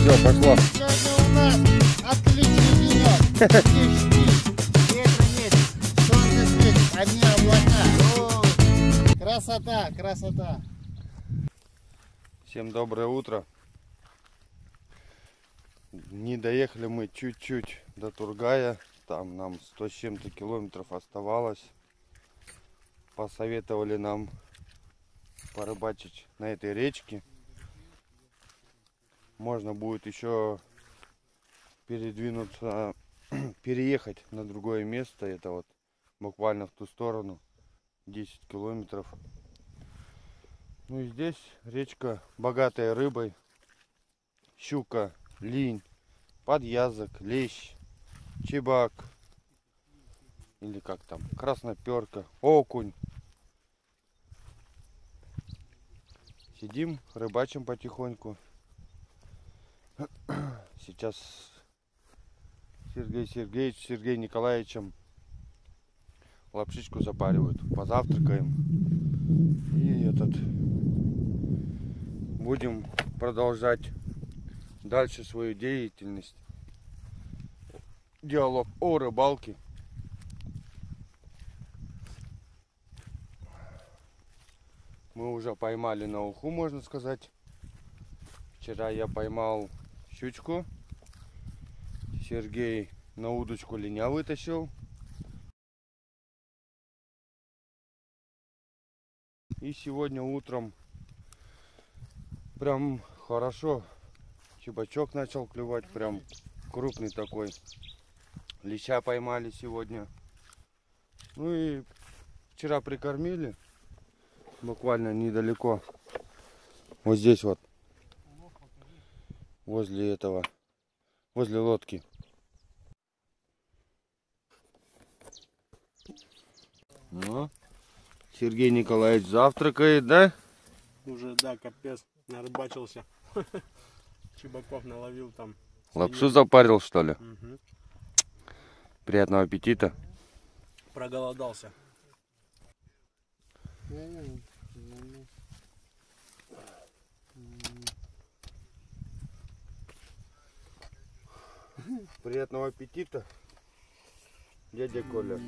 Все, пошло. Сегодня у нас отличный денек. Ветра нет, солнце светит, одни облака. О, красота, красота. Всем доброе утро. Не доехали мы чуть-чуть до Тургая. Там нам 100 с чем-то километров оставалось. Посоветовали нам порыбачить на этой речке. Можно будет еще передвинуться, переехать на другое место. Это вот буквально в ту сторону 10 километров. Ну и здесь речка богатая рыбой. Щука, линь, подъязок, лещ, чебак. Или как там, красноперка, окунь. Сидим, рыбачим потихоньку. Сейчас Сергей Николаевичем лапшичку запаривают. Позавтракаем. И будем продолжать дальше свою деятельность. Диалог о рыбалке. Мы уже поймали на уху, можно сказать. Вчера я поймал щучку. Сергей на удочку линя вытащил. И сегодня утром прям хорошо чебачок начал клевать. Прям крупный такой. Леща поймали сегодня. Ну и вчера прикормили. Буквально недалеко. Вот здесь вот. Возле лодки. Ну, Сергей Николаевич завтракает, да? Уже, да, капец, нарыбачился. Чебаков наловил там. Лапшу запарил, что ли? Угу. Приятного аппетита. Проголодался. Приятного аппетита, дядя Коля.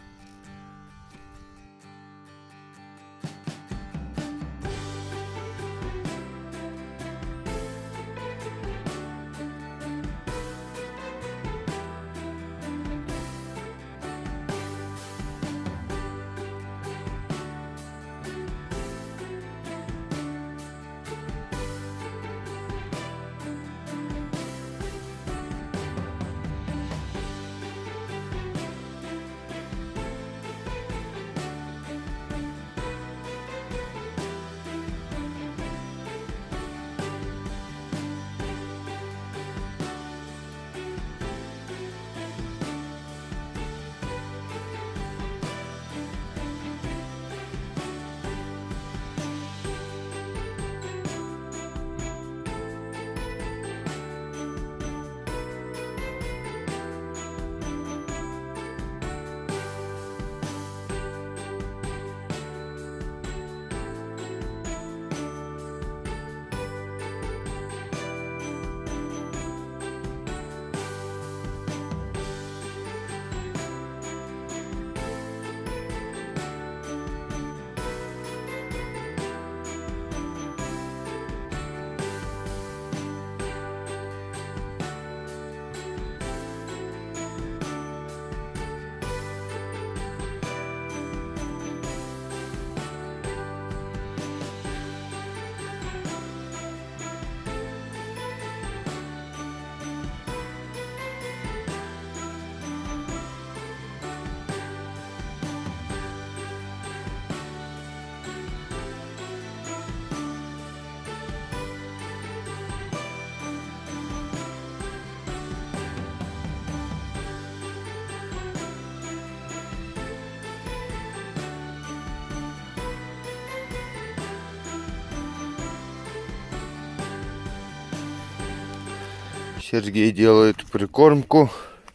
Сергей делает прикормку.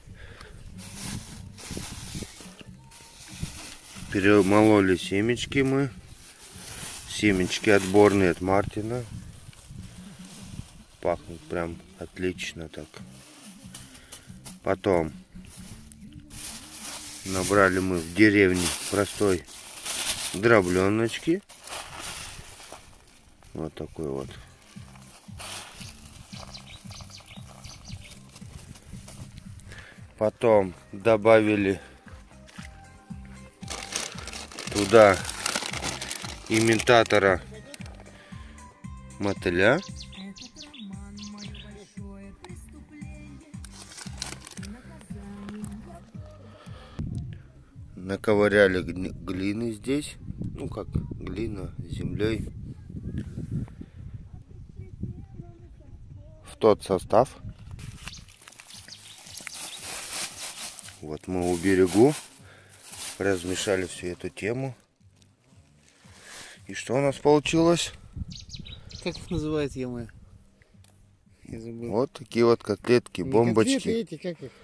Перемололи семечки мы. Семечки отборные от Мартина. Пахнет прям отлично так. Потом набрали мы в деревне простой дробленочки. Вот такой вот. Потом добавили туда имитатора мотыля. Наковыряли глины здесь, ну как глина с землей, в тот состав. Вот мы у берегу размешали всю эту тему. И что у нас получилось? Как их называют, е-мое? Я забыл. Вот такие вот котлетки, бомбочки. Котлеты эти, как их?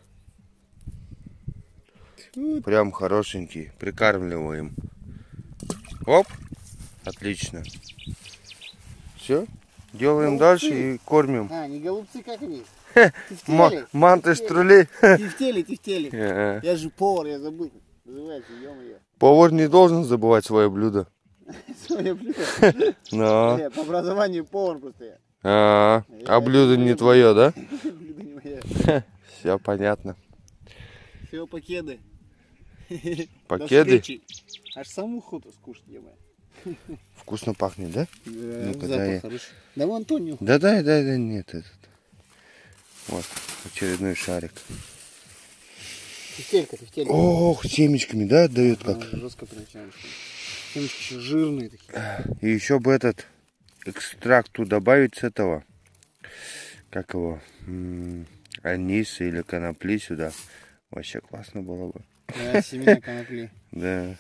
Прям хорошенькие. Прикармливаем. Оп. Отлично. Все. Делаем дальше и кормим. А, не голубцы, как они? Манты штрули. Тефтели. Я же повар, я забыл. Называется, ё-моё. Повар не должен забывать свое блюдо. Свое блюдо? Но. По образованию повар просто я. А блюдо не твое, да? Блюдо не мое. Все понятно. Все, покеды. Покеды? Аж саму охоту скушать, е-мое. Вкусно пахнет, да? Да, дай я. запах хороший. Да вон Тоню. Да, нет, этот. Вот, очередной шарик. Тефтелька. Ох, семечками, да, отдает как? Жестко прям. Семечки еще жирные такие. И еще бы этот экстракту добавить с этого, как его, аниса или конопли сюда. Вообще классно было бы. Да, семена конопли. Да.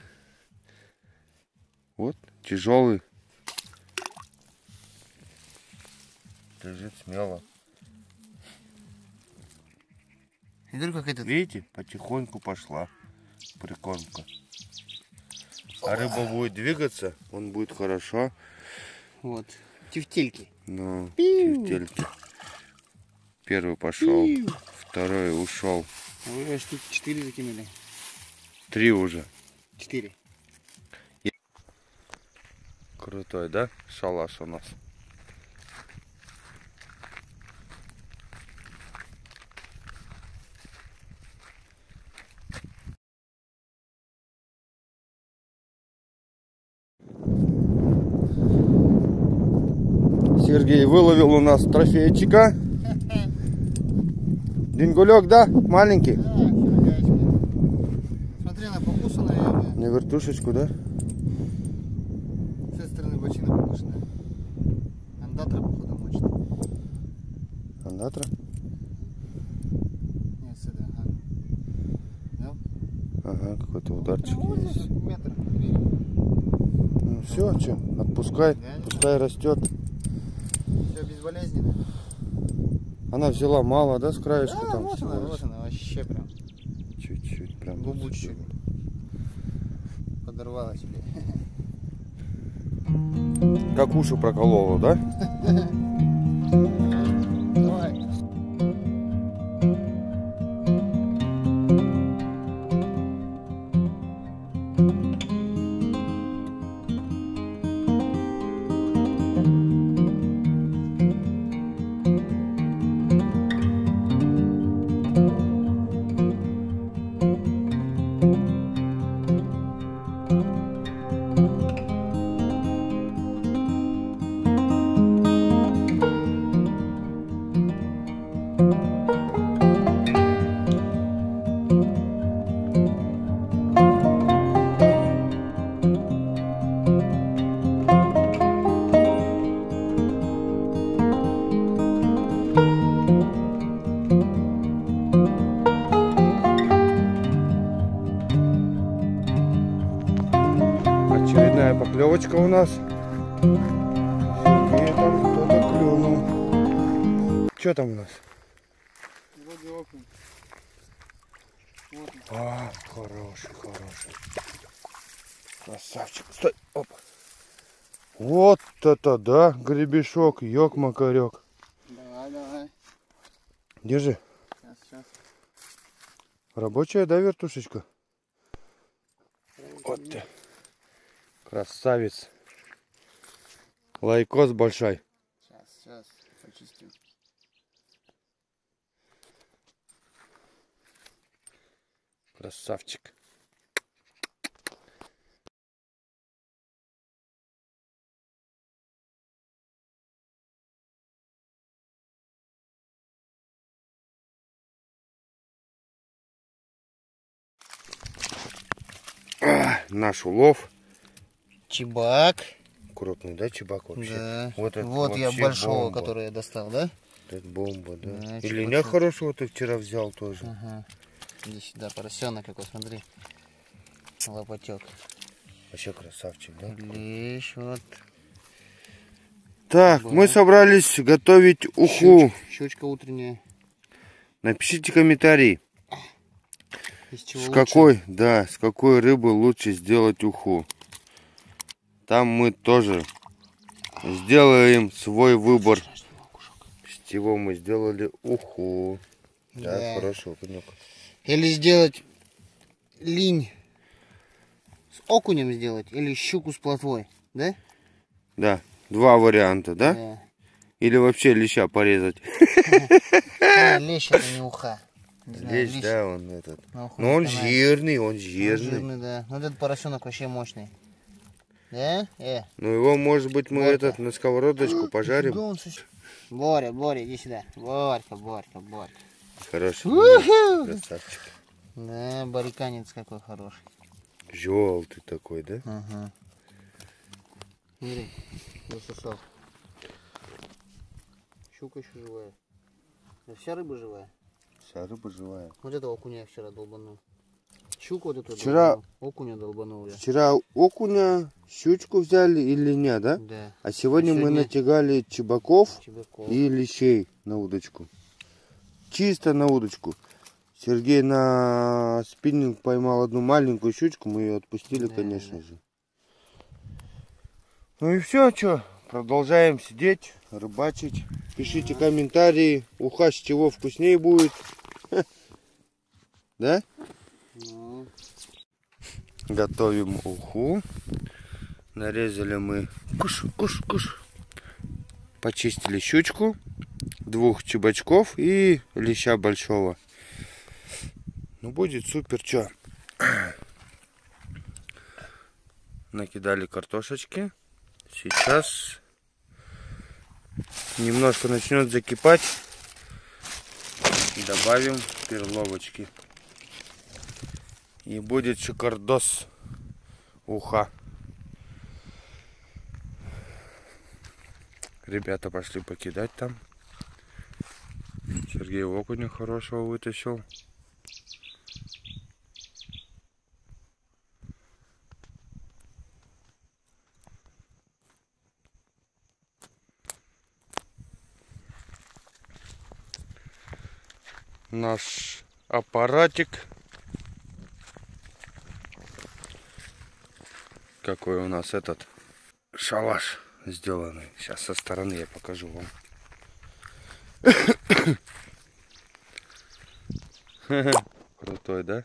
Вот, тяжелый. Лежит смело. Смотри, как этот. Видите, потихоньку пошла прикормка. А рыба будет двигаться, он будет хорошо. Вот. Тефтельки. Ну, тефтельки. Первый пошел, второй ушел. Вы штук 4 закинули. 3 уже. 4. Крутой, да? Шалаш у нас. Сергей выловил у нас трофейчика. Дингулек, да? Маленький? Да, червячки. Смотри, на покусу, наверное. На вертушечку, да? С этой стороны бочина покушенная. Андатра, походу, мочит. Андатра? Нет, с этой, ага. Да? Ага, какой-то ударчик Вот есть. здесь метр. Ну все, что, отпускай, Да? пускай растет. Все безболезненно. Она взяла мало, да, с краешку Да, там? вот всего она, лишь? вообще прям. Чуть-чуть, прям. Губу вот чуть-чуть. Подорвала себе. Как уши проколола, да? Давай. Очередная поклевочка у нас. И там кто-то клюнул. Что там у нас? Вроде окунь. Вот он. Хороший. Красавчик. Стой, опа. Вот это да, гребешок, ёк-макарёк. Давай, давай. Держи. Сейчас. Рабочая, да, вертушечка? Вот ты. Красавец. Лайкос большой. Сейчас. Почистим. Красавчик. Наш улов. Чебак. Крупный, да, чебак вообще? Да. Вот, это Вот я вообще большого, бомба. который я достал, да? Это бомба, да. Да, И линя хорошего ты вчера взял тоже. Ага. Иди сюда, поросенок какой, смотри. Лопатек. Вообще красавчик, да? Лещ, вот. Так, мы собрались готовить уху. Щучка утренняя. Напишите комментарий. Из чего С лучше? какой, да, с какой рыбы лучше сделать уху. Там мы тоже сделаем свой выбор. С чего мы сделали уху. Да, Да. хороший окунек. Или сделать линь с окунем сделать, или щуку с плотвой, да? Да, два варианта, да? Да. Или вообще леща порезать. Лещ это не уха. Не знаю, Лещ, да, он этот. на уху Но он не канает. жирный, он Он жирный. жирный, да. Ну этот поросенок вообще мощный. Да? Ну его, может быть, мы Борька. этот на сковородочку пожарим. Боря, иди сюда. Борька. Хороший. Красавчик. Да, бариканец какой хороший. Желтый такой, да? Ага. Смотри, засосал. Щука еще живая. Да вся рыба живая. Вся рыба живая. Вот этого окуня я вчера долбанул. Щуку вот эту Вчера- долбанул. Окуня долбанул я. Вчера окуня, щучку взяли и линя, да? Да. А сегодня мы Сегодня- натягали чебаков Чебаков. и лещей на удочку. Чисто на удочку. Сергей на спиннинг поймал одну маленькую щучку, мы ее отпустили, Да, конечно же. Ну и все, что, продолжаем сидеть, рыбачить. Пишите комментарии, уха с чего вкуснее будет. Да? Ну, Готовим уху. Нарезали мы куш. Почистили щучку, 2 чебачков и леща большого. Ну будет супер, чё. Накидали картошечки. Сейчас немножко начнет закипать. Добавим перловочки. И будет шикардос уха. Ребята пошли покидать там. Сергей окуня хорошего вытащил. Наш аппаратик. Какой у нас этот шалаш сделанный. Сейчас со стороны я покажу вам. Крутой, да?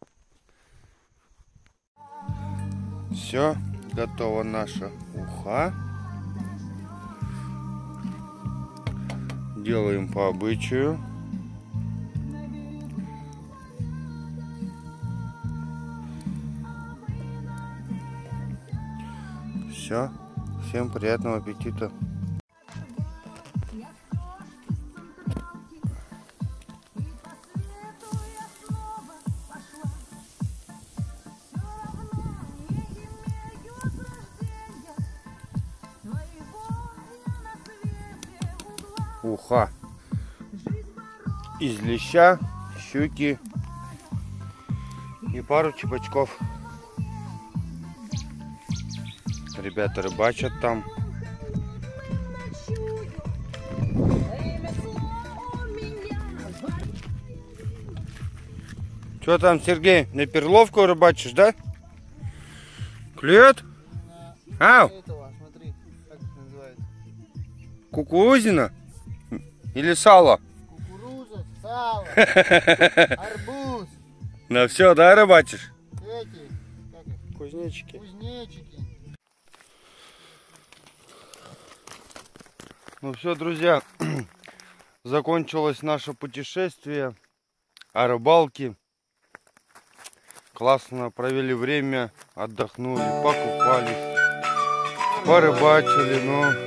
Все, готова наша уха. Делаем по обычаю. Все, всем приятного аппетита. Уха из леща, щуки и пару чебачков. Ребята рыбачат там. Что там, Сергей, на перловку рыбачишь, да? Клюет? Ау! этого, смотри. Кукурузина? Или сало? Кукуруза, сало, арбуз, На все, да, рыбачишь? эти, как их, Кузнечики. кузнечики. Ну все, друзья, закончилось наше путешествие о рыбалке. Классно провели время, отдохнули, покупались, порыбачили, но